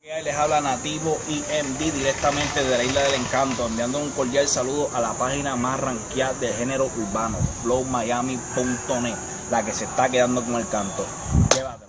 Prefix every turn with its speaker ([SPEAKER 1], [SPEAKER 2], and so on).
[SPEAKER 1] Les habla Nativo EMD directamente de la Isla del Encanto, enviando un cordial saludo a la página más rankeada de género urbano, flowmiami.net, la que se está quedando con el canto. Llévatelo.